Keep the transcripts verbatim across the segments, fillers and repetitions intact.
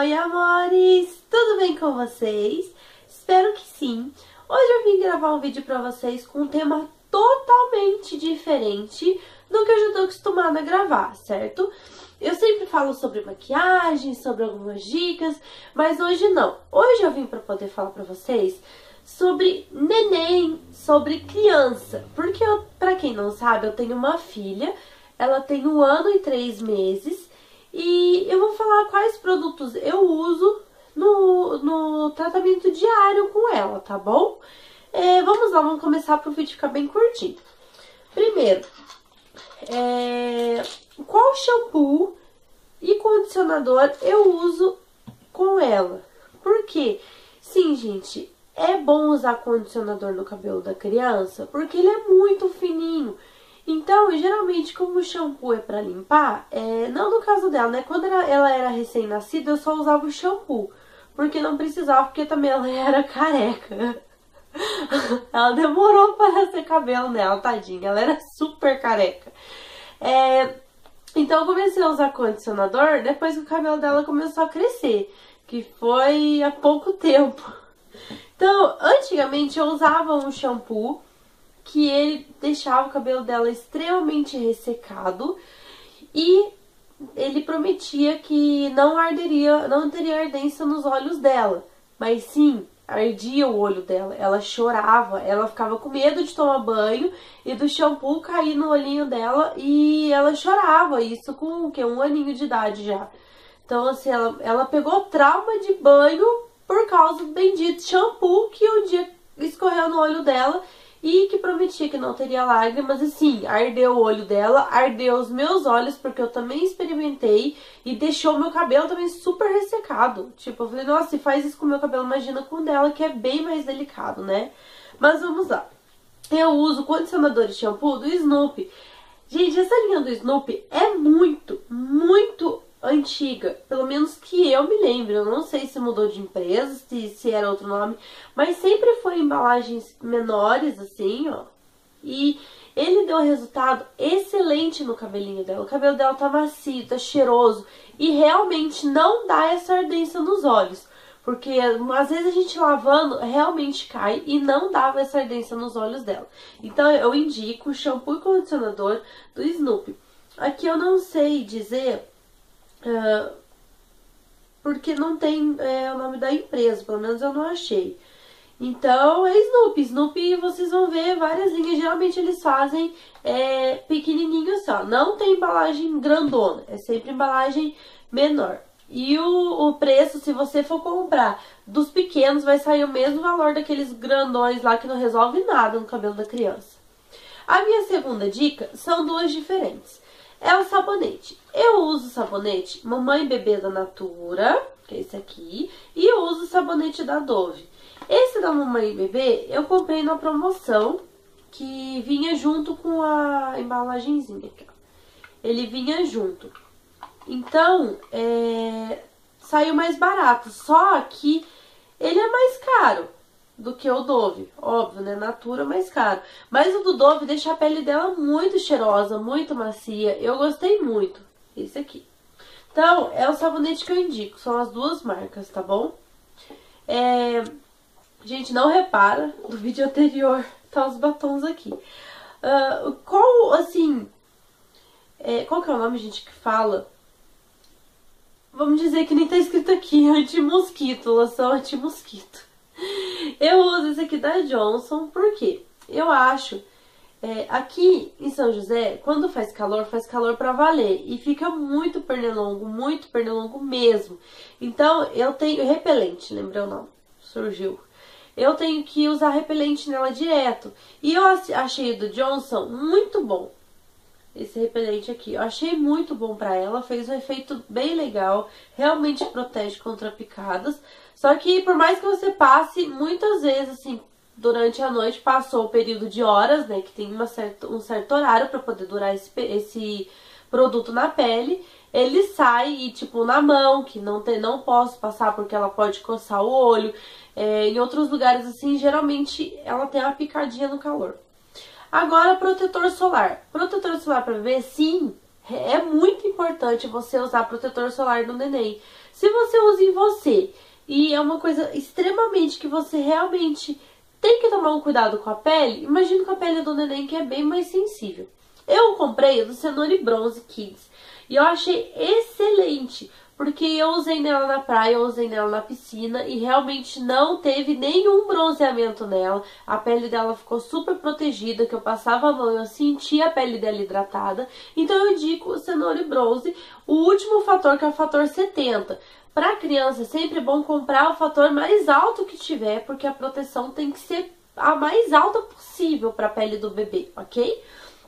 Oi, amores! Tudo bem com vocês? Espero que sim! Hoje eu vim gravar um vídeo pra vocês com um tema totalmente diferente do que eu já tô acostumada a gravar, certo? Eu sempre falo sobre maquiagem, sobre algumas dicas, mas hoje não. Hoje eu vim pra poder falar pra vocês sobre neném, sobre criança. Porque, eu, pra quem não sabe, eu tenho uma filha, ela tem um ano e três meses. E eu vou falar quais produtos eu uso no, no tratamento diário com ela, tá bom? É, vamos lá, vamos começar para o vídeo ficar bem curtinho. Primeiro, é, qual shampoo e condicionador eu uso com ela? Por quê? Sim, gente, é bom usar condicionador no cabelo da criança porque ele é muito fininho. Então, geralmente, como o shampoo é pra limpar, é, não no caso dela, né? Quando ela, ela era recém-nascida, eu só usava o shampoo. Porque não precisava, porque também ela era careca. Ela demorou pra nascer cabelo nela, tadinha. Ela era super careca. É, então, eu comecei a usar condicionador depois que o cabelo dela começou a crescer. Que foi há pouco tempo. Então, antigamente, eu usava um shampoo que ele deixava o cabelo dela extremamente ressecado e ele prometia que não arderia, não teria ardência nos olhos dela. Mas sim, ardia o olho dela, ela chorava, ela ficava com medo de tomar banho e do shampoo cair no olhinho dela e ela chorava, isso com o quê? Um aninho de idade já. Então assim, ela, ela pegou trauma de banho por causa do bendito shampoo que um dia escorreu no olho dela e que prometia que não teria lágrimas, e sim, ardeu o olho dela, ardeu os meus olhos, porque eu também experimentei, e deixou meu cabelo também super ressecado. Tipo, eu falei, nossa, se faz isso com o meu cabelo, imagina com o dela, que é bem mais delicado, né? Mas vamos lá. Eu uso condicionador e shampoo do Snoopy. Gente, essa linha do Snoopy é muito, muito antiga, pelo menos que eu me lembro. Eu não sei se mudou de empresa, se, se era outro nome, mas sempre foi embalagens menores, assim, ó. E ele deu resultado excelente no cabelinho dela. O cabelo dela tá macio, tá cheiroso e realmente não dá essa ardência nos olhos. Porque às vezes a gente lavando realmente cai e não dava essa ardência nos olhos dela. Então eu indico o shampoo e condicionador do Snoopy. Aqui eu não sei dizer Uh, porque não tem é, o nome da empresa, pelo menos eu não achei. Então é Snoopy. Snoopy vocês vão ver várias linhas. Geralmente eles fazem é, pequenininho só. Não tem embalagem grandona, é sempre embalagem menor. E o, o preço, se você for comprar dos pequenos, vai sair o mesmo valor daqueles grandões lá que não resolve nada no cabelo da criança. A minha segunda dica são duas diferentes. É o sabonete. Eu uso o sabonete Mamãe e Bebê da Natura, que é esse aqui, e eu uso o sabonete da Dove. Esse da Mamãe e Bebê eu comprei na promoção, que vinha junto com a embalagenzinha aqui, ó. Ele vinha junto. Então, é, saiu mais barato, só que ele é mais caro do que o Dove, óbvio, né? Natura mais caro. Mas o do Dove deixa a pele dela muito cheirosa, muito macia. Eu gostei muito. Esse aqui. Então, é o sabonete que eu indico. São as duas marcas, tá bom? É... Gente, não repara do vídeo anterior. Tá os batons aqui. Uh, qual, assim... É... Qual que é o nome, gente, que fala? Vamos dizer que nem tá escrito aqui. Anti-mosquito. Loção anti-mosquito. Eu uso esse aqui da Johnson, porque eu acho, é, aqui em São José, quando faz calor, faz calor pra valer. E fica muito pernilongo, muito pernilongo mesmo. Então, eu tenho repelente, lembrei o nome, surgiu. Eu tenho que usar repelente nela direto. E eu achei o do Johnson muito bom. Esse repelente aqui, eu achei muito bom pra ela, fez um efeito bem legal, realmente protege contra picadas. Só que por mais que você passe, muitas vezes, assim, durante a noite, passou o período de horas, né, que tem uma certa, um certo horário pra poder durar esse, esse produto na pele, ele sai e, tipo, na mão, que não, tem, não posso passar porque ela pode coçar o olho. É, em outros lugares, assim, geralmente ela tem uma picadinha no calor. Agora, protetor solar. Protetor solar para bebê, sim, É muito importante você usar protetor solar no neném. Se você usa em você e é uma coisa extremamente que você realmente tem que tomar um cuidado com a pele, imagina com a pele do neném que é bem mais sensível. Eu comprei o do Cenoura Bronze Kids e eu achei excelente, porque eu usei nela na praia, eu usei nela na piscina e realmente não teve nenhum bronzeamento nela. A pele dela ficou super protegida, que eu passava a mão e eu sentia a pele dela hidratada. Então eu indico o Cenoura Bronze, o último fator, que é o fator setenta. Para criança é sempre bom comprar o fator mais alto que tiver, porque a proteção tem que ser a mais alta possível para a pele do bebê, ok?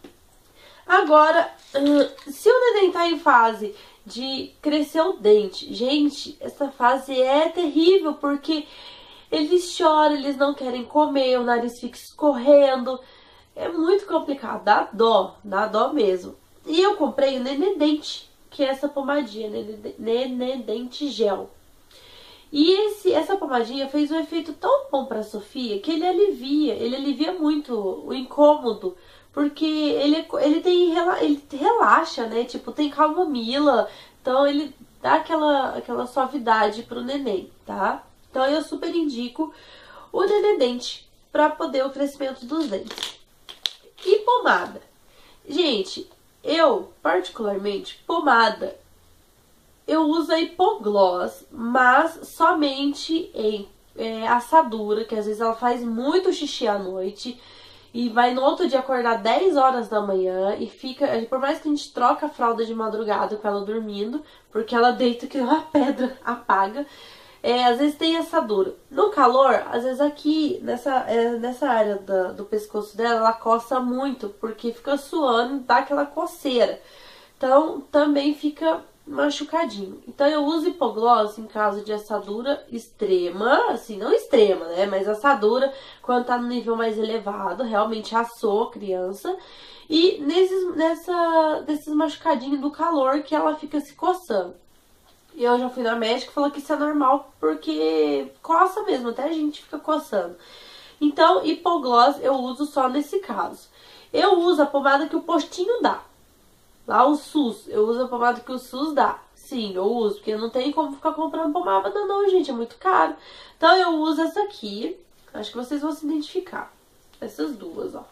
Agora, se o neném tá em fase de crescer o dente, gente, essa fase é terrível, porque eles choram, eles não querem comer, o nariz fica escorrendo, é muito complicado, dá dó, dá dó mesmo. E eu comprei o Nenedente, que é essa pomadinha, Nenedente Gel. E esse, essa pomadinha fez um efeito tão bom pra Sofia, que ele alivia, ele alivia muito o incômodo, porque ele, ele, tem, ele relaxa, né? Tipo, tem camomila, então ele dá aquela, aquela suavidade pro neném, tá? Então eu super indico o Nenedente pra poder o crescimento dos dentes. E pomada. Gente, eu, particularmente, pomada, eu uso a Hipogloss, mas somente em é, assadura, que às vezes ela faz muito xixi à noite e vai no outro dia acordar dez horas da manhã e fica, por mais que a gente troca a fralda de madrugada com ela dormindo, porque ela deita que uma pedra, apaga, é, às vezes tem assadura. No calor, às vezes aqui, nessa, é, nessa área da, do pescoço dela, ela coça muito, porque fica suando, dá aquela coceira. Então, também fica machucadinho. Então, eu uso Hipogloss em caso de assadura extrema, assim, não extrema, né? Mas assadura, quando tá no nível mais elevado, realmente assou a criança. E nesses, nessa, desses machucadinhos do calor que ela fica se coçando. E eu já fui na médica e falou que isso é normal, porque coça mesmo, até a gente fica coçando. Então, Hipogloss eu uso só nesse caso. Eu uso a pomada que o postinho dá. Lá o SUS, eu uso a pomada que o SUS dá. Sim, eu uso, porque não tem como ficar comprando pomada não, gente, é muito caro. Então eu uso essa aqui, acho que vocês vão se identificar. Essas duas, ó.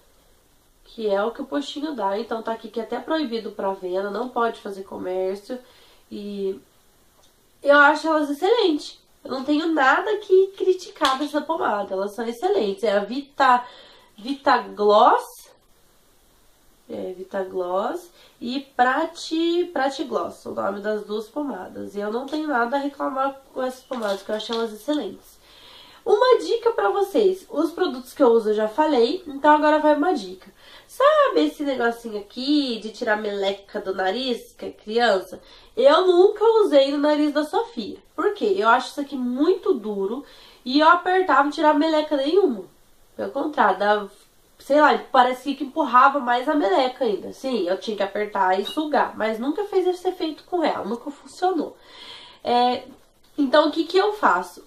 Que é o que o postinho dá, então tá aqui que é até proibido pra venda, não pode fazer comércio. E eu acho elas excelentes. Eu não tenho nada que criticar dessa pomada, elas são excelentes. É a Vita, Vitagloss. É, Vitagloss e Prati, Pratigloss, o nome das duas pomadas. E eu não tenho nada a reclamar com essas pomadas, que eu acho elas excelentes. Uma dica pra vocês, os produtos que eu uso eu já falei, então agora vai uma dica. Sabe esse negocinho aqui de tirar meleca do nariz, que é criança? Eu nunca usei no nariz da Sofia. Por quê? Eu acho isso aqui muito duro e eu apertava e não tirava meleca nenhuma. Pelo contrário, dava... sei lá, parecia que empurrava mais a meleca ainda. Sim, eu tinha que apertar e sugar, mas nunca fez esse efeito com ela, nunca funcionou. É, então, o que que eu faço?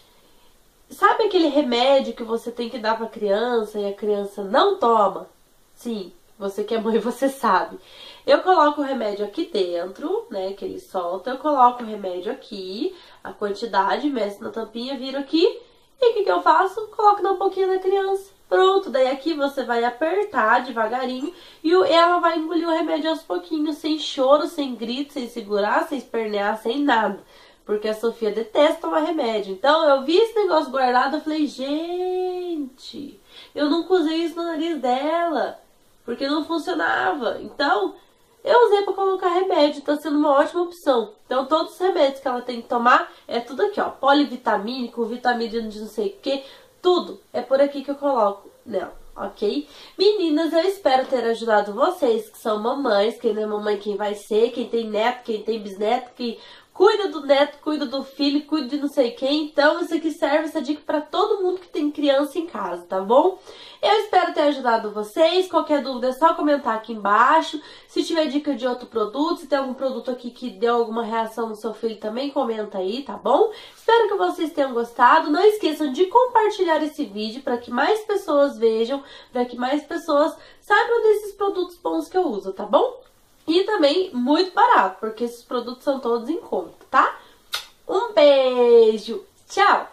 Sabe aquele remédio que você tem que dar pra criança e a criança não toma? Sim, você que é mãe, você sabe. Eu coloco o remédio aqui dentro, né, que ele solta, eu coloco o remédio aqui, a quantidade, meço na tampinha, viro aqui, e o que que eu faço? Coloco na boquinha da criança. Pronto, daí aqui você vai apertar devagarinho e ela vai engolir o remédio aos pouquinhos, sem choro, sem grito, sem segurar, sem espernear, sem nada. Porque a Sofia detesta tomar remédio. Então eu vi esse negócio guardado, eu falei, gente, eu nunca usei isso no nariz dela, porque não funcionava. Então eu usei pra colocar remédio, tá sendo uma ótima opção. Então todos os remédios que ela tem que tomar é tudo aqui, ó, polivitamínico, vitamina de não sei o que. Tudo é por aqui que eu coloco nela, ok? Meninas, eu espero ter ajudado vocês que são mamães, quem não é mamãe, quem vai ser, quem tem neto, quem tem bisneto, que cuida do neto, cuida do filho, cuida de não sei quem. Então, isso aqui serve, essa dica para todo mundo que tem criança em casa, tá bom? Eu espero ter ajudado vocês. Qualquer dúvida é só comentar aqui embaixo. Se tiver dica de outro produto, se tem algum produto aqui que deu alguma reação no seu filho, também comenta aí, tá bom? Espero que vocês tenham gostado. Não esqueçam de compartilhar esse vídeo para que mais pessoas vejam, para que mais pessoas saibam desses produtos bons que eu uso, tá bom? E E também muito barato, porque esses produtos são todos em conta, tá? Um beijo, tchau!